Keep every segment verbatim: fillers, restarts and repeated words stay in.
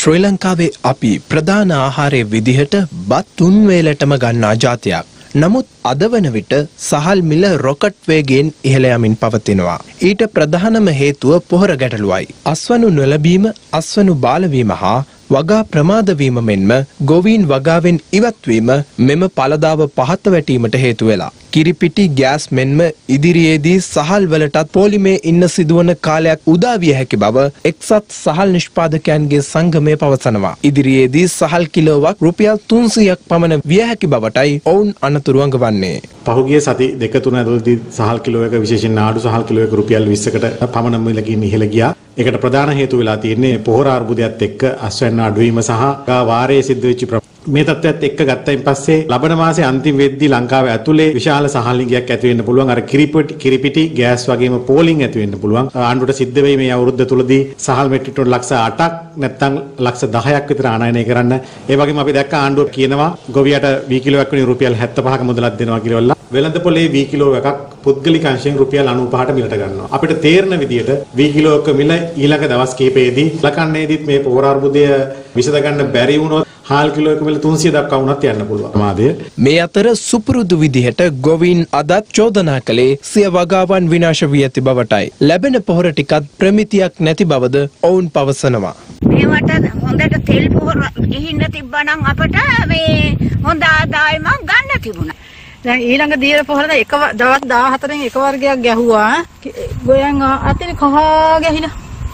ශ්‍රී ලංකාවේ අපි ප්‍රධාන ආහාරයේ විදිහට බත් තුන් වේලටම ගන්නා ජාතියක්. නමුත් අද වන විට සහල් මිල රොකට් වේගයෙන් ඉහළ යමින් පවතිනවා. ඊට ප්‍රධානම හේතුව පොහොර ගැටලුවයි. අස්වනු නොලැබීම, අස්වනු බාලවීම හා වගා ප්‍රමාද වීම මෙන්ම ගොවීන් වගාවෙන් ඉවත්වීම මෙම පළදාව පහත වැටීමට හේතු වෙලා. කිරිපිටි ගෑස් මෙන්ම ඉදිරියේදී සහල් වලටත් පොලිමේ ඉන්න සිදුවන කාලයක් උදා විය හැකි බව එක්සත් සහල් නිෂ්පාදකයන්ගේ සංගමය පවසනවා. ඉදිරියේදී සහල් කිලෝවක් රුපියල් තුන්සියයක් පමණ විය හැකි බවටයි ඔවුන් අනතුරු අඟවන්නේ. පහුගිය සති දෙක තුන ඇතුළතදී සහල් කිලෝ එක විශේෂයෙන් නාඩු සහල් කිලෝ එක රුපියල් විස්සකට පමණ මිලකින් ඉහළ ගියා. ඒකට ප්‍රධාන හේතුව වෙලා තියෙන්නේ පොහොර අර්බුදයත් එක්ක අස්වැන්න අඩුවීම සහ වාරයේ සිද්ධ වෙච්ච මේ තත්ත්වයට එක්ක ගත්තයින් පස්සේ ලබන මාසේ අන්තිම වෙද්දී ලංකාවේ ඇතුලේ විශාල සහල් නිගයක් ඇති වෙන්න පුළුවන්. අර කිරිපිටි කිරිපිටි ගෑස් වගේම පෝලිං ඇති වෙන්න පුළුවන්. ආණ්ඩුවට සිද්ධ වෙයි මේ අවුරුද්ද තුලදී සහල් මෙට්‍රික් ටන් ලක්ෂ අටක් නැත්නම් ලක්ෂ දහයක් විතර ආනයනය කරන්න. ඒ වගේම අපි දැක්ක ආණ්ඩුව කියනවා ගොවියට වී කිලෝයක් වෙන රුපියල් හැත්තෑපහක මුදලක් දෙනවා කියලා. වෙළඳ පොලේ වී කිලෝ එකක් පුද්ගලික අංශයෙන් රුපියල් අනූපහට මිලට ගන්නවා. අපිට තේරෙන විදියට වී කිලෝ එක මිල ඊළඟ දවස් කිහිපෙදී ලකන්නේදීත් මේ පොහොර අර්බුදය විසඳ ගන්න බැරි වුණොත් හාල් කිලෝ එක මිල තුන්සිය දක්වා වුණත් යන්න පුළුවන් ප්‍රමාදය. මේ අතර සුපුරුදු විදිහට ගොවීන් අදත් චෝදනා කළේ සිය වගාවන් විනාශ වී ඇති බවටයි. ලැබෙන පොහොර ටිකත් ප්‍රමිතියක් නැති බවද ඔවුන් පවසනවා. මේවට හොඳට තෙල් පොහොර ගිහින්න තිබ්බනම් අපට මේ හොඳ ආදායමක් ගන්න තිබුණා. දැන් ඊළඟ දියර පොහොර එක දවස් දාහතරෙන් එක වර්ගයක් ගැහුවා. ගොයන් අතින් කහා ගැහිලා.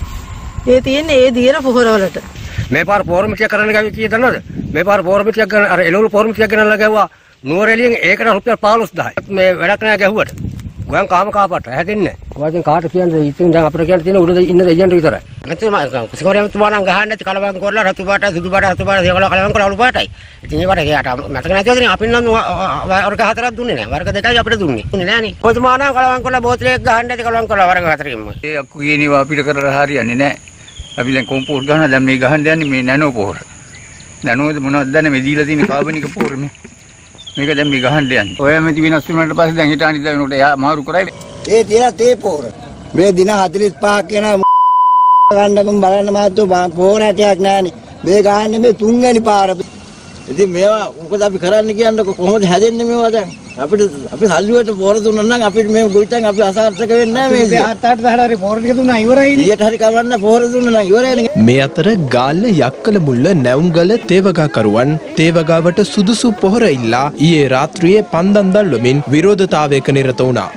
ඒ තියෙන්නේ ඒ දියර පොහොර වලට. මේ පාර පොරමිටියක් කරන්න ගියා කීයද දන්නවද? මේ පාර පොරමිටියක් ගන්න අර එළවලු පොරමිටියක් ගෙනල්ලා ගැව්වා නුවරඑළියෙන් ඒකට රුපියල් පහළොස්දහයි. මේ වැඩක් නෑ ගැහුවට. ගෝයන් කාම කාපට හැදෙන්නේ නැහැ. ඔයගෙන් කාට කියන්නේ ඉතින් දැන් අපිට කියන්න තියෙන උඩ ඉන්න දෙයියන්ට විතරයි. නැත්නම් කුසිකෝරියම් තුමානම් ගහන්න නැති කලවම් කරලා රතු පාට සුදු පාට රතු පාට දේවල් කලවම් කරලා අලු පාටයි. ඉතින් ඒකට එයාට මතක නැතිවද අපි නම් වර්ග හතරක් දුන්නේ නැහැ. වර්ග දෙකයි අපිට දුන්නේ. දුන්නේ නෑනේ. කොතුමානම් කලවම් කරලා බෝතලයක් ගහන්න නැති කලවම් කරලා වර්ග හතරකින්ම. ඒ අක්කු කියනවා අපිට කරලා හරියන්නේ නැහැ. අපි දැන් කොම්පෝස්ට් ගහනවා දැන් මේ ගහන්න යන්නේ මේ නැනෝ පොහොර. නැනෝද මොනවද දන්නේ මේ දීලා තියෙන කාබනික පොහොර මේ. මේක දැන් මේ ගහන්න යන්නේ. ඔය මෙති වෙනස් වුණාට පස්සේ දැන් හිට අනිත් දවසට එයා මාරු කරයි. ඒ තියෙන තේ පොහොර. මේ දින හතළිස් පහක් යන ගන්නකම් බලන්න මාත්තු පොහොර හැටයක් නැහනේ. මේ ගහන්නේ මේ තුන්වෙනි පාර. ඉතින් මේවා මොකද අපි කරන්න කියන්නේ කොහොමද හැදෙන්නේ මේවා දැන්? අපිට අපි සල්ලුවට පොහොර දුන්නා නම් අපිට මේ ගොවිතැන් අපි අසාර්ථක වෙන්නේ නැහැ මේ හත් අට දහට හරි පොහොර ටික දුන්නා ඉවරයිනේ. ඊට හරි කවන්න පොහොර දුන්නා නම් ඉවරයිනේ. මේ අතර ගාල්ල යක්කල මුල්ල නැවුම්ගල තේවගාකරුවන් තේවගාවට සුදුසු පොහොර ඉල්ලා ඊයේ රාත්‍රියේ පන්දම් දැල්වමින් විරෝධතාවයක නිරත වුණා.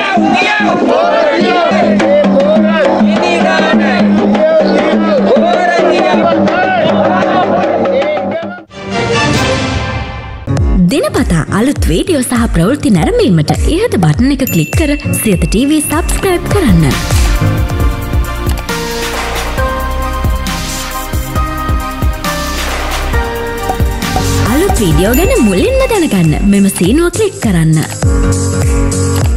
දිනපතා අලුත් වීඩියෝ සහ ප්‍රවෘත්ති නැරඹීමට ඉහත බටන් එක ක්ලික් කර සියත ටීවී සබ්ස්ක්‍රයිබ් කරන්න. අලුත් වීඩියෝ ගැන මුලින්ම දැනගන්න මෙම සීනුව ක්ලික් කරන්න.